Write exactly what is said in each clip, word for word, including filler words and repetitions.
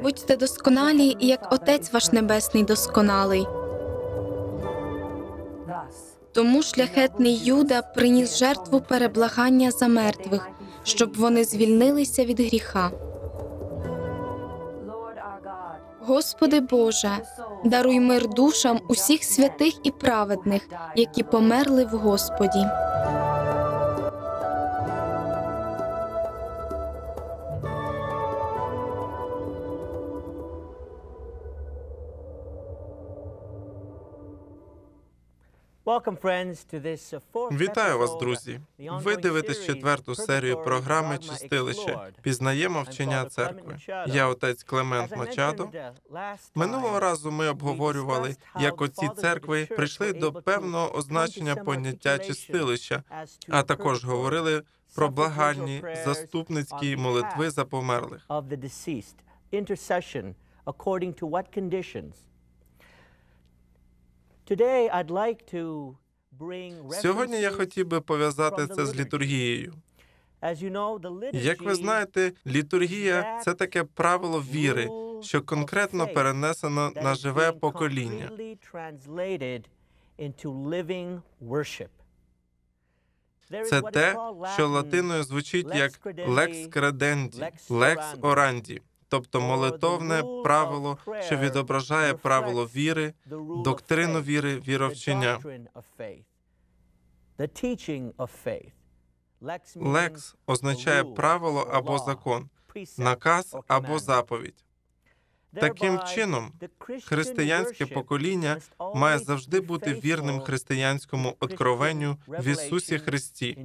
Будьте досконалі, як Отець ваш Небесний досконалий. Тому шляхетний Юда приніс жертву переблагання за мертвих, щоб вони звільнилися від гріха. Господи Боже, даруй мир душам усіх святих і праведних, які померли в Господі. Вітаю вас, друзі! Ви дивитесь четверту серію програми «Чистилище. Пізнаємо вчення церкви». Я отець Клемент Мачадо. Минулого разу ми обговорювали, як отці церкви прийшли до певного означення поняття «чистилища», а також говорили про благальні, заступницькі молитви за померлих. Сьогодні я хотів би пов'язати це з літургією. Як ви знаєте, літургія – це таке правило віри, що конкретно перенесено на живе покоління. Це те, що латиною звучить як «lex credendi», «lex orandi», тобто молитовне правило, що відображає правило віри, доктрину віри, віровчення. «Лекс» означає правило або закон, наказ або заповідь. Таким чином, християнське покоління має завжди бути вірним християнському откровенню в Ісусі Христі.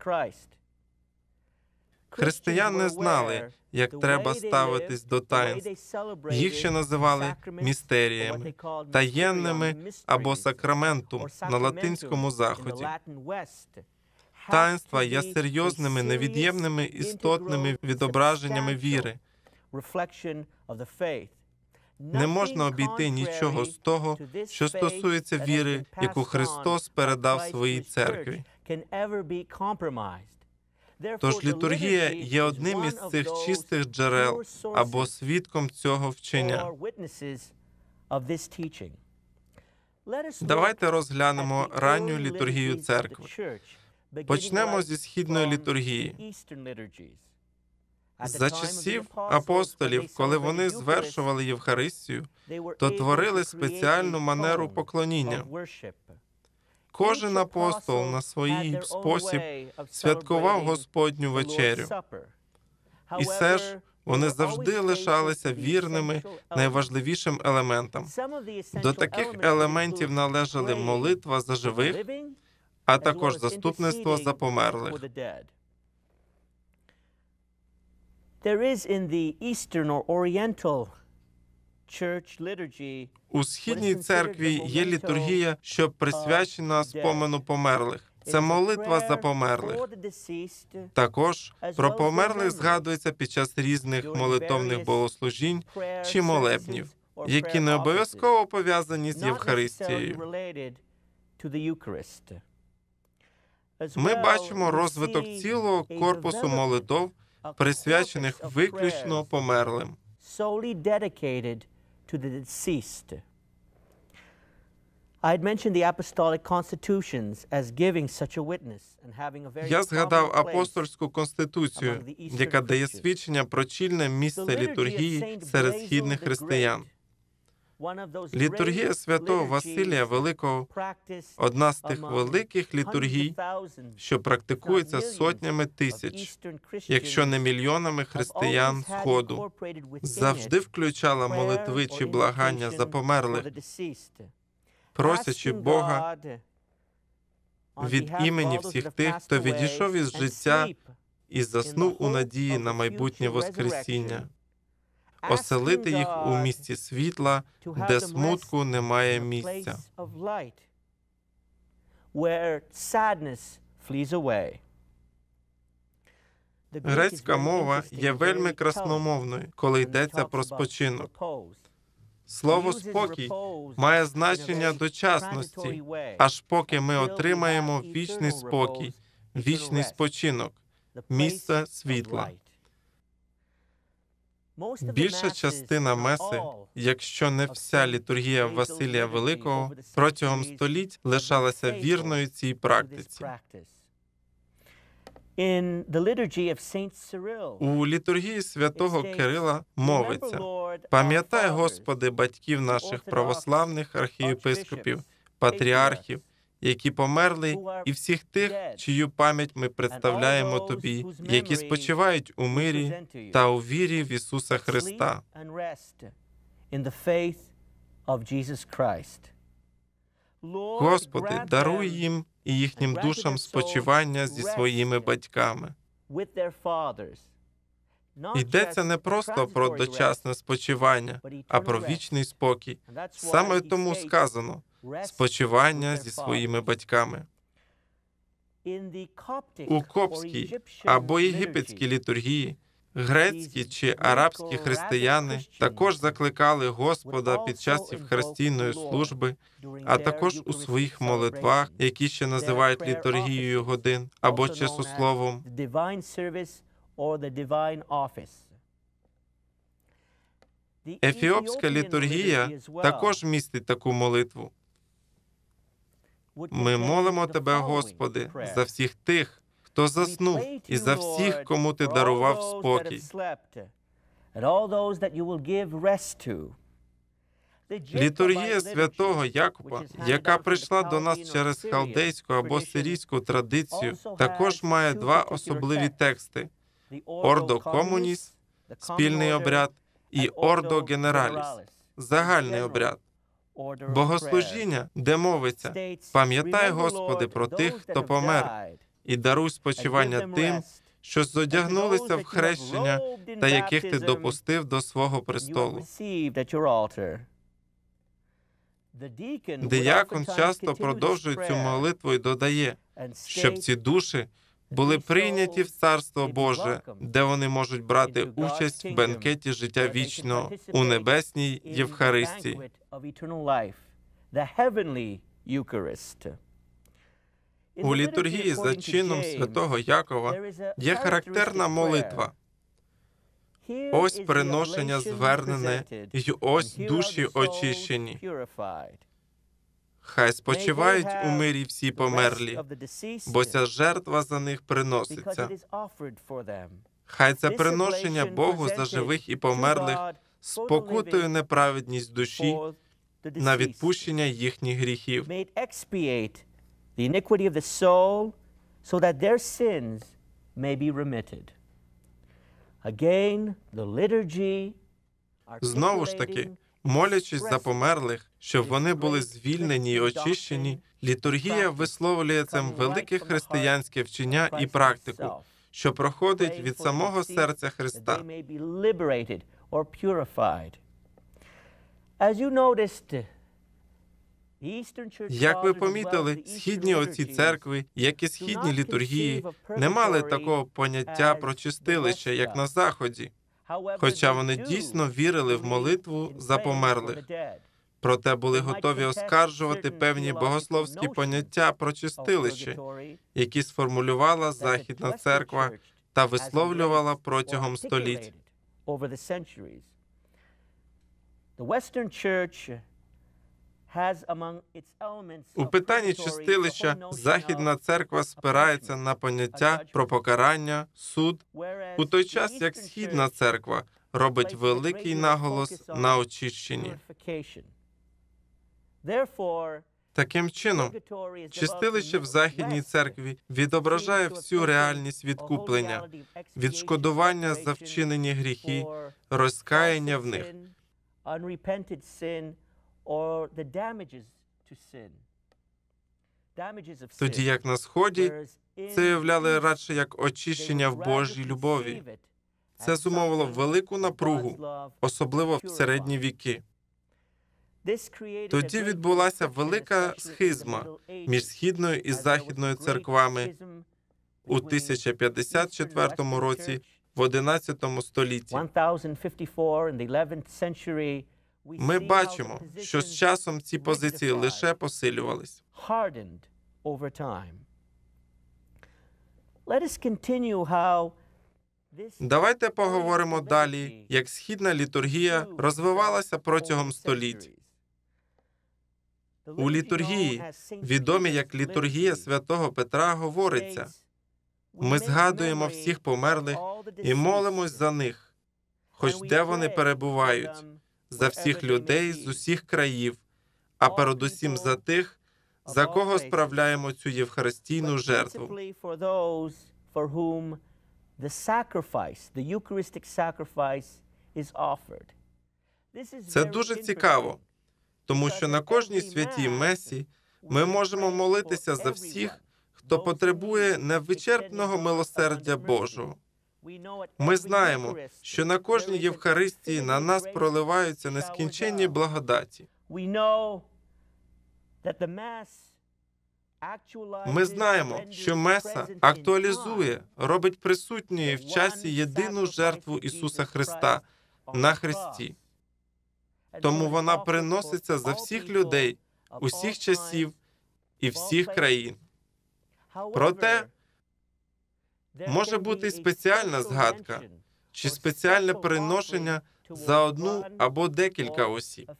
Християни знали, як треба ставитись до таїнств. Їх ще називали містеріями, таємними або сакраментум на латинському заході. Таїнства є серйозними, невід'ємними, істотними відображеннями віри. Не можна обійти нічого з того, що стосується віри, яку Христос передав своїй церкві. Тож літургія є одним із цих чистих джерел або свідком цього вчення. Давайте розглянемо ранню літургію церкви. Почнемо зі східної літургії. За часів апостолів, коли вони звершували Євхаристію, то творили спеціальну манеру поклоніння. Кожен апостол на свій спосіб святкував Господню вечерю. І все ж вони завжди лишалися вірними найважливішим елементам. До таких елементів належали молитва за живих, а також заступництво за померлих. У східній церкві є літургія, що присвячена спомену померлих. Це молитва за померлих. Також про померлих згадується під час різних молитовних богослужінь чи молебнів, які не обов'язково пов'язані з Євхаристією. Ми бачимо розвиток цілого корпусу молитов, присвячених виключно померлим. Я згадав апостольську конституцію, яка дає свідчення про чільне місце літургії серед східних християн. Літургія святого Василія Великого – одна з тих великих літургій, що практикується сотнями тисяч, якщо не мільйонами християн Сходу, завжди включала молитви чи благання за померлих, просячи Бога від імені всіх тих, хто відійшов із життя і заснув у надії на майбутнє воскресіння, оселити їх у місті світла, де смутку немає місця. Грецька мова є вельми красномовною, коли йдеться про спочинок. Слово «спокій» має значення дочасності, аж поки ми отримаємо вічний спокій, вічний спочинок, місце світла. Більша частина меси, якщо не вся літургія Василія Великого, протягом століть лишалася вірною цій практиці. У літургії святого Кирила мовиться: «Пам'ятай, Господи, батьків наших православних архієпископів, патріархів, які померли, і всіх тих, чию пам'ять ми представляємо Тобі, які спочивають у мирі та у вірі в Ісуса Христа». Господи, даруй їм і їхнім душам спочивання зі своїми батьками. Йдеться не просто про дочасне спочивання, а про вічний спокій. Саме тому сказано «спочивання зі своїми батьками». У коптській або єгипетській літургії грецькі чи арабські християни також закликали Господа під час євхаристійної служби, а також у своїх молитвах, які ще називають літургією годин або часословом. Ефіопська літургія також містить таку молитву. Ми молимо Тебе, Господи, за всіх тих, хто заснув, і за всіх, кому Ти дарував спокій. Літургія святого Якова, яка прийшла до нас через халдейську або сирійську традицію, також має два особливі тексти – «Ордо комуніс» – спільний обряд, і «Ордо генераліс» – загальний обряд. Богослужіння, де мовиться «Пам'ятай, Господи, про тих, хто помер, і даруй спочивання тим, що зодягнулися в хрещення та яких Ти допустив до свого престолу». Диякон часто продовжує цю молитву і додає, щоб ці душі були прийняті в Царство Боже, де вони можуть брати участь в бенкеті життя вічного у небесній Євхаристії. У літургії за чином святого Якова є характерна молитва. Ось приношення звернене, й ось душі очищені. Хай спочивають у мирі всі померлі, бо ця жертва за них приноситься. Хай це приношення Богу за живих і померлих спокутує неправедність душі на відпущення їхніх гріхів. Знову ж таки, молячись за померлих, щоб вони були звільнені і очищені, літургія висловлює цим велике християнське вчення і практику, що проходить від самого серця Христа. Як ви помітили, східні отці церкви, як і східні літургії, не мали такого поняття про чистилище, як на Заході, хоча вони дійсно вірили в молитву за померлих. Проте були готові оскаржувати певні богословські поняття про чистилище, які сформулювала Західна церква та висловлювала протягом століть. У питанні чистилища Західна церква спирається на поняття про покарання, суд, у той час як Східна церква робить великий наголос на очищенні. Таким чином, чистилище в Західній церкві відображає всю реальність відкуплення, відшкодування за вчинені гріхи, розкаяння в них. Тоді як на Сході це уявляли радше як очищення в Божій любові. Це зумовило велику напругу, особливо в середні віки. Тоді відбулася велика схизма між Східною і Західною церквами у тисяча п'ятдесят четвертому році, в одинадцятому столітті. Ми бачимо, що з часом ці позиції лише посилювались. Давайте поговоримо далі, як східна літургія розвивалася протягом століть. У літургії, відомій як літургія святого Петра, говориться: «Ми згадуємо всіх померлих і молимось за них, хоч де вони перебувають, за всіх людей з усіх країв, а передусім за тих, за кого справляємо цю євхаристійну жертву». Це дуже цікаво, тому що на кожній святій месі ми можемо молитися за всіх, хто потребує невичерпного милосердя Божого. Ми знаємо, що на кожній Євхаристії на нас проливаються нескінченні благодаті. Ми знаємо, що Меса актуалізує, робить присутньою в часі єдину жертву Ісуса Христа на хресті. Тому вона приноситься за всіх людей, усіх часів і всіх країн. Проте, може бути й спеціальна згадка чи спеціальне приношення за одну або декілька осіб.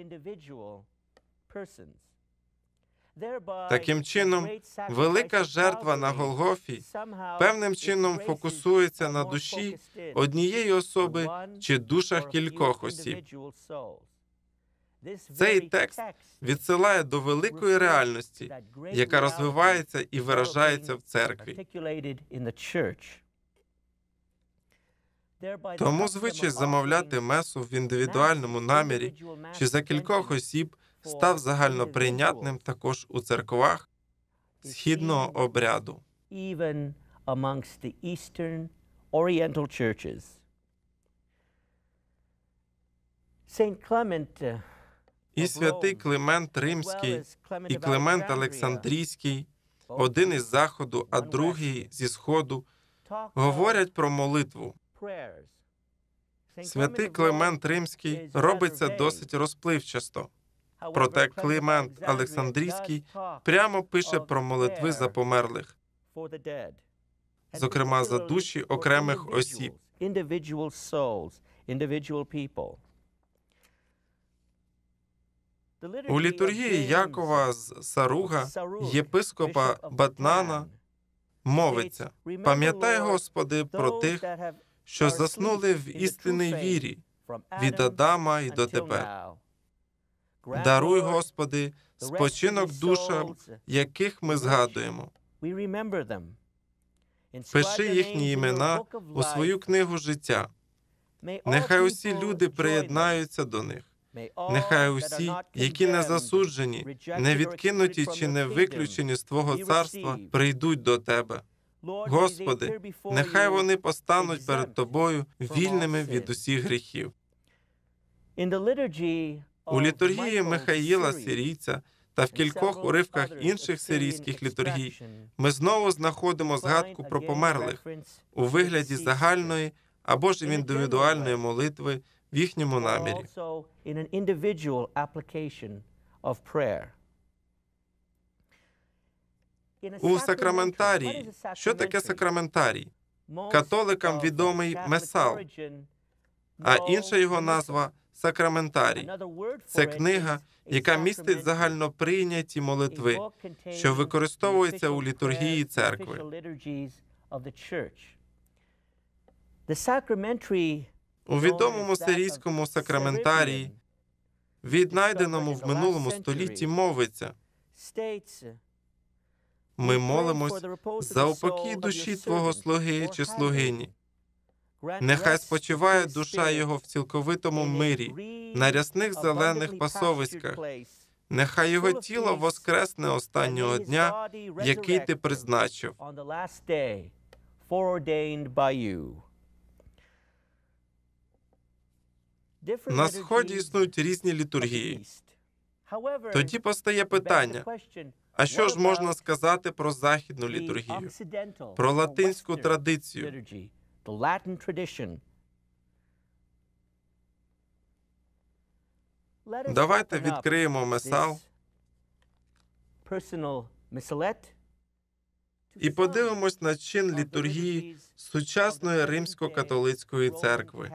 Таким чином, велика жертва на Голгофі певним чином фокусується на душі однієї особи чи душах кількох осіб. Цей текст відсилає до великої реальності, яка розвивається і виражається в церкві. Тому звичай замовляти месу в індивідуальному намірі чи за кількох осіб став загальноприйнятним також у церквах східного обряду. І святий Климент Римський, і Климент Олександрійський, один із Заходу, а другий зі Сходу, говорять про молитву. Святий Климент Римський робить це досить розпливчасто. Проте Климент Олександрійський прямо пише про молитви за померлих, зокрема за душі окремих осіб. У літургії Якова з Саруга, єпископа Батнана, мовиться: «Пам'ятай, Господи, про тих, що заснули в істинній вірі від Адама й до Тебе. Даруй, Господи, спочинок душам, яких ми згадуємо. Пиши їхні імена у свою книгу життя. Нехай усі люди приєднаються до них. Нехай усі, які не засуджені, не відкинуті чи не виключені з Твого царства, прийдуть до Тебе. Господи, нехай вони постануть перед Тобою вільними від усіх гріхів». У літургії Михаїла Сирійця та в кількох уривках інших сирійських літургій ми знову знаходимо згадку про померлих у вигляді загальної або ж індивідуальної молитви в їхньому намірі. У сакраментарії. Що таке сакраментарій? Католикам відомий месал, а інша його назва – сакраментарій. Це книга, яка містить загальноприйняті молитви, що використовуються у літургії церкви. У відомому сирійському сакраментарії, віднайденому в минулому столітті, мовиться: «Ми молимось за упокій душі Твого слуги чи слугині. Нехай спочиває душа його в цілковитому мирі, на рясних зелених пасовиськах. Нехай його тіло воскресне останнього дня, який Ти призначив». На Сході існують різні літургії. Тоді постає питання: а що ж можна сказати про західну літургію, про латинську традицію? Давайте відкриємо месал і подивимось на чин літургії сучасної римсько-католицької церкви.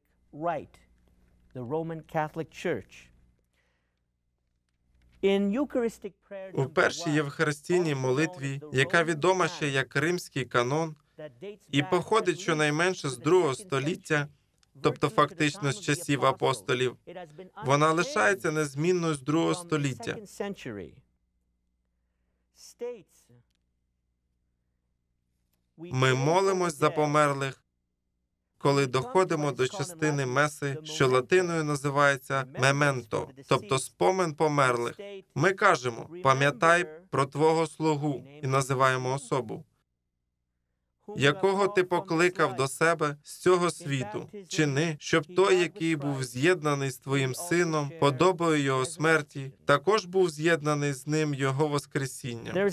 У першій євхаристійній молитві, яка відома ще як римський канон, і походить щонайменше з другого століття, тобто фактично з часів апостолів, вона лишається незмінною з другого століття. Ми молимось за померлих, коли доходимо до частини меси, що латиною називається «мементо», тобто спомин померлих. Ми кажемо «пам'ятай про твого слугу» і називаємо особу, якого ти покликав до себе з цього світу. Чини, щоб той, який був з'єднаний з твоїм сином, подобою його смерті, також був з'єднаний з ним його воскресінням.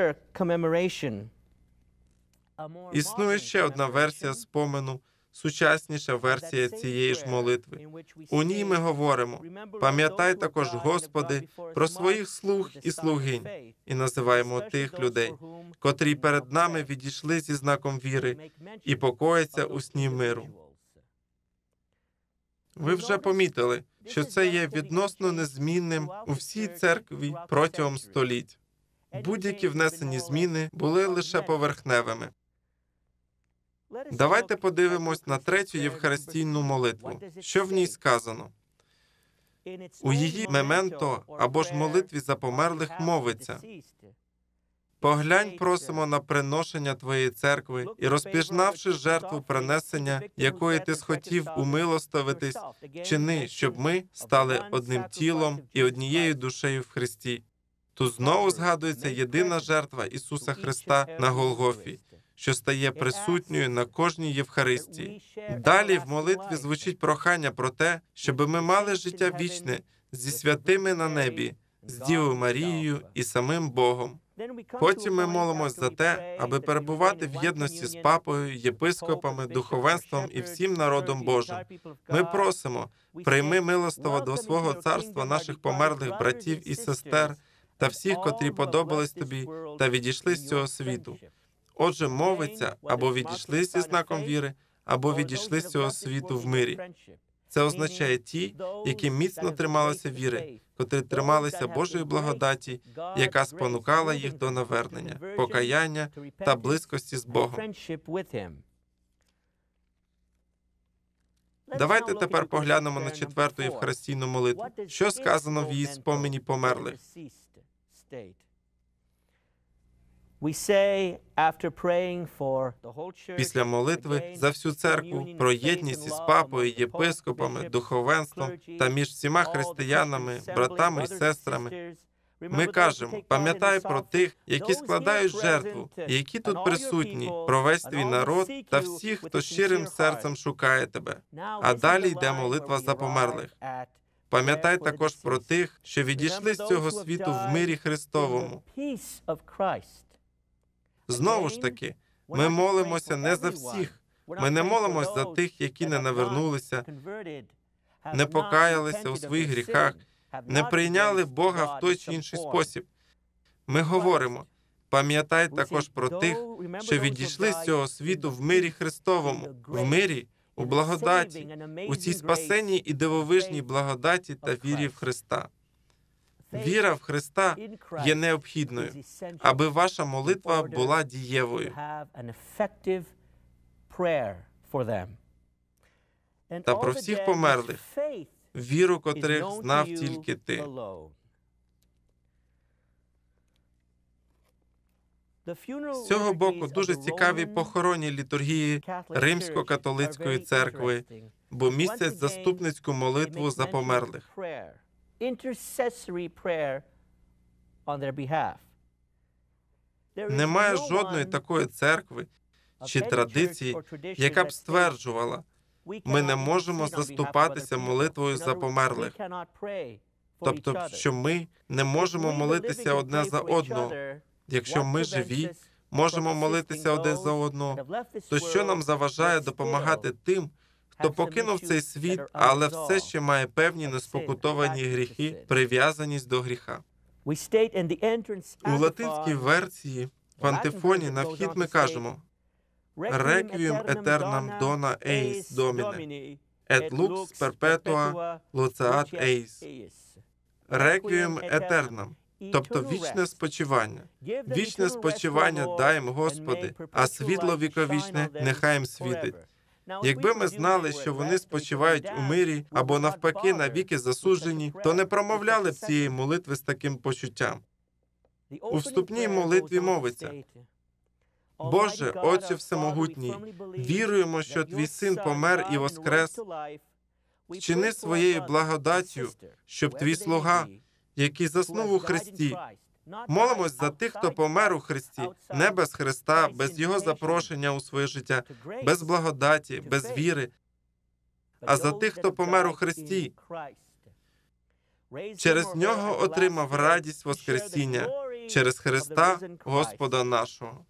Існує ще одна версія спомену, сучасніша версія цієї ж молитви. У ній ми говоримо «Пам'ятай також, Господи, про своїх слуг і слугинь» і називаємо тих людей, котрі перед нами відійшли зі знаком віри і покояться у сні миру. Ви вже помітили, що це є відносно незмінним у всій церкві протягом століть. Будь-які внесені зміни були лише поверхневими. Давайте подивимось на третю євхаристійну молитву. Що в ній сказано? У її мементо або ж молитві за померлих мовиться: «Поглянь, просимо, на приношення Твоєї церкви, і розпізнавши жертву принесення, якої Ти схотів умилостивитись, чини, щоб ми стали одним тілом і однією душею в Христі». Тут знову згадується єдина жертва Ісуса Христа на Голгофі, що стає присутньою на кожній Євхаристії. Далі в молитві звучить прохання про те, щоб ми мали життя вічне зі святими на небі, з Дівою Марією і самим Богом. Потім ми молимось за те, аби перебувати в єдності з папою, єпископами, духовенством і всім народом Божим. Ми просимо, прийми милостиво до свого царства наших померлих братів і сестер та всіх, котрі подобались тобі та відійшли з цього світу. Отже, мовиться, або відійшли зі знаком віри, або відійшли з цього світу в мирі. Це означає ті, які міцно трималися віри, котрі трималися Божої благодаті, яка спонукала їх до навернення, покаяння та близькості з Богом. Давайте тепер поглянемо на четверту євхаристійну молитву. Що сказано в її спомені померлих? Після молитви за всю церкву, про єдність із папою, єпископами, духовенством та між всіма християнами, братами і сестрами, ми кажемо: «Пам'ятай про тих, які складають жертву, і які тут присутні, про весь твій народ та всіх, хто щирим серцем шукає тебе». А далі йде молитва за померлих. Пам'ятай також про тих, що відійшли з цього світу в мирі Христовому. Знову ж таки, ми молимося не за всіх. Ми не молимося за тих, які не навернулися, не покаялися у своїх гріхах, не прийняли Бога в той чи інший спосіб. Ми говоримо: пам'ятай також про тих, що відійшли з цього світу в мирі Христовому, в мирі, у благодаті, у цій спасенній і дивовижній благодаті та вірі в Христа. Віра в Христа є необхідною, аби ваша молитва була дієвою. Та про всіх померлих, віру котрих знав тільки ти. З цього боку дуже цікаві похоронні літургії Римсько-католицької церкви, бо містять заступницьку молитву за померлих. Немає жодної такої церкви чи традиції, яка б стверджувала: ми не можемо заступатися молитвою за померлих. Тобто, що ми не можемо молитися одне за одного. Якщо ми живі, можемо молитися один за одного, то що нам заважає допомагати тим, хто покинув цей світ, але все ще має певні неспокутовані гріхи, прив'язаність до гріха? У латинській версії В антифоні на вхід ми кажемо «Реквієм етернам дона еїс доміне, et lux perpetua luceat eis». «Реквієм етернам», тобто вічне спочивання. Вічне спочивання дай їм, Господи, а світло віковічне нехай їм світить. Якби ми знали, що вони спочивають у мирі або навпаки навіки засуджені, то не промовляли б цієї молитви з таким почуттям. У вступній молитві мовиться: «Боже, Отче Всемогутній, віруємо, що Твій Син помер і воскрес. Вчини своєю благодаттю, щоб Твій слуга, який заснув у Христі, молимось за тих, хто помер у Христі, не без Христа, без Його запрошення у своє життя, без благодаті, без віри, а за тих, хто помер у Христі, через Нього отримав радість Воскресіння, через Христа Господа нашого».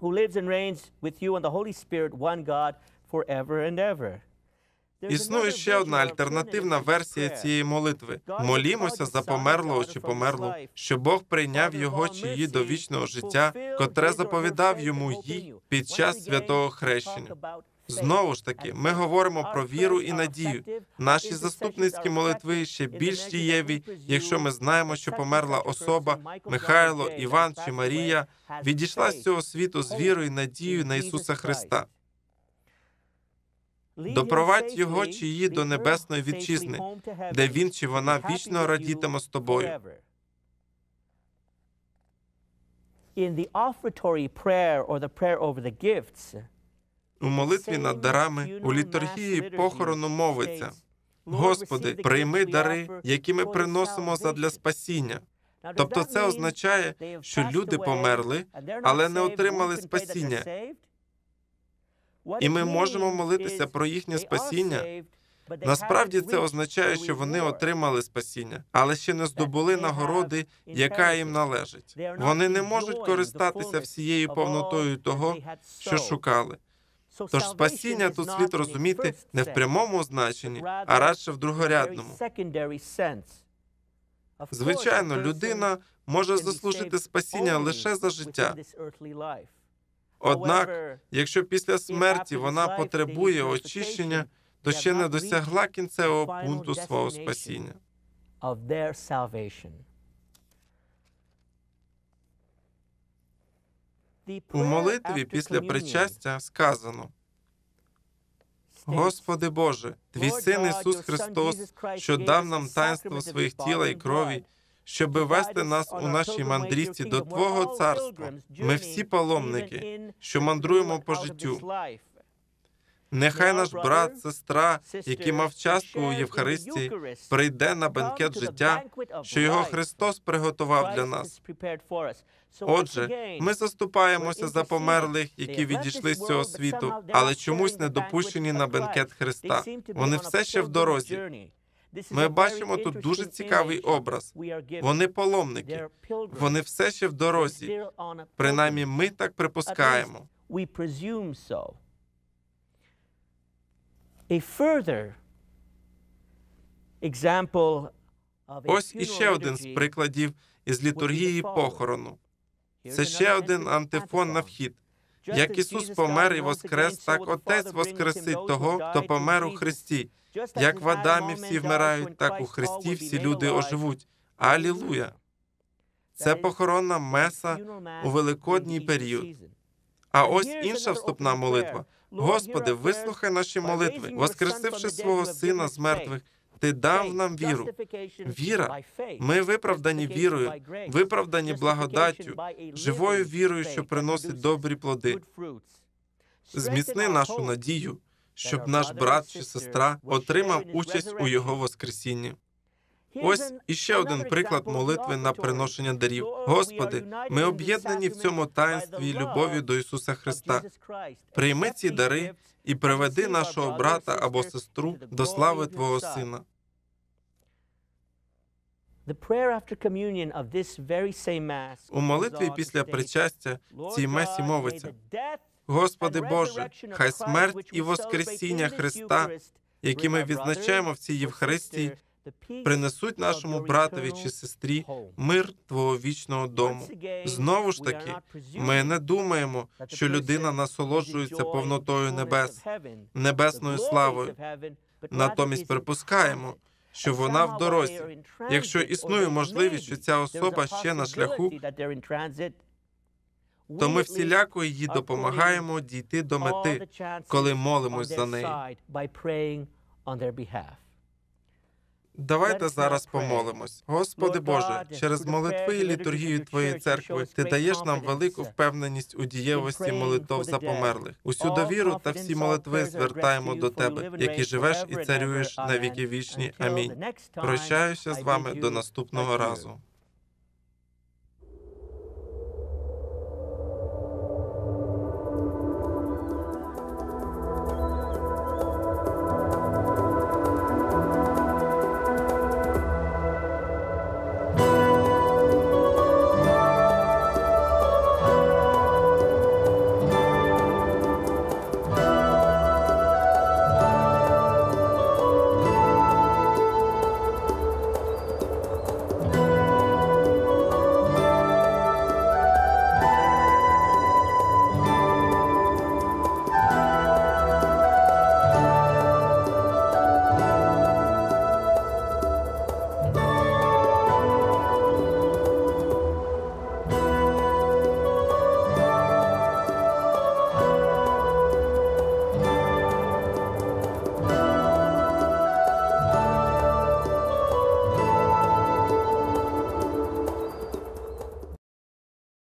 Існує ще одна альтернативна версія цієї молитви. Молімося за померлого чи померлу, що Бог прийняв його чи її до вічного життя, котре заповідав йому їй під час святого хрещення. Знову ж таки, ми говоримо про віру і надію. Наші заступницькі молитви ще більш дієві, якщо ми знаємо, що померла особа, Михайло, Іван чи Марія, відійшла з цього світу з вірою і надією на Ісуса Христа. Допровадь його чи її до небесної вітчизни, де він чи вона вічно радітиме з тобою. У молитві над дарами, у літургії похорону мовиться: «Господи, прийми дари, які ми приносимо задля спасіння». Тобто це означає, що люди померли, але не отримали спасіння. І ми можемо молитися про їхнє спасіння. Насправді це означає, що вони отримали спасіння, але ще не здобули нагороди, яка їм належить. Вони не можуть користатися всією повнотою того, що шукали. Тож спасіння тут слід розуміти не в прямому значенні, а радше в другорядному. Звичайно, людина може заслужити спасіння лише за життя. Однак, якщо після смерті вона потребує очищення, то ще не досягла кінцевого пункту свого спасіння. У молитві після причастя сказано: «Господи Боже, Твій Син Ісус Христос, що дав нам таїнство своїх тіла і крові, щоби вести нас у нашій мандрівці до Твого царства. Ми всі паломники, що мандруємо по життю. Нехай наш брат, сестра, який мав частку у Євхаристії, прийде на бенкет життя, що його Христос приготував для нас. Отже, ми заступаємося за померлих, які відійшли з цього світу, але чомусь не допущені на бенкет Христа. Вони все ще в дорозі. Ми бачимо тут дуже цікавий образ. Вони паломники. Вони все ще в дорозі. Принаймні, ми так припускаємо. Ось іще один з прикладів із літургії похорону. Це ще один антифон на вхід. Як Ісус помер і воскрес, так Отець воскресить того, хто помер у Христі. Як в Адамі всі вмирають, так у Христі всі люди оживуть. Алілуя! Це похоронна меса у великодній період. А ось інша вступна молитва. Господи, вислухай наші молитви. Воскресивши свого Сина з мертвих, Ти дав нам віру. Віра. Ми виправдані вірою, виправдані благодаттю, живою вірою, що приносить добрі плоди. Зміцни нашу надію, щоб наш брат чи сестра отримав участь у Його воскресінні. Ось іще один приклад молитви на приношення дарів. Господи, ми об'єднані в цьому таїнстві любові до Ісуса Христа. Прийми ці дари і приведи нашого брата або сестру до слави Твого Сина. У молитві після причастя цій месі мовиться: «Господи Боже, хай смерть і воскресіння Христа, які ми відзначаємо в цій Євхаристії, принесуть нашому братові чи сестрі мир Твого вічного дому. Знову ж таки, ми не думаємо, що людина насолоджується повнотою небес, небесною славою. Натомість припускаємо, що вона в дорозі. Якщо існує можливість, що ця особа ще на шляху, то ми всіляко їй допомагаємо дійти до мети, коли молимось за неї. Давайте зараз помолимось. Господи Боже, через молитви і літургію Твоєї церкви Ти даєш нам велику впевненість у дієвості молитов за померлих. Усю довіру та всі молитви звертаємо до Тебе, який живеш і царюєш на віки вічні. Амінь. Прощаюся з вами до наступного разу.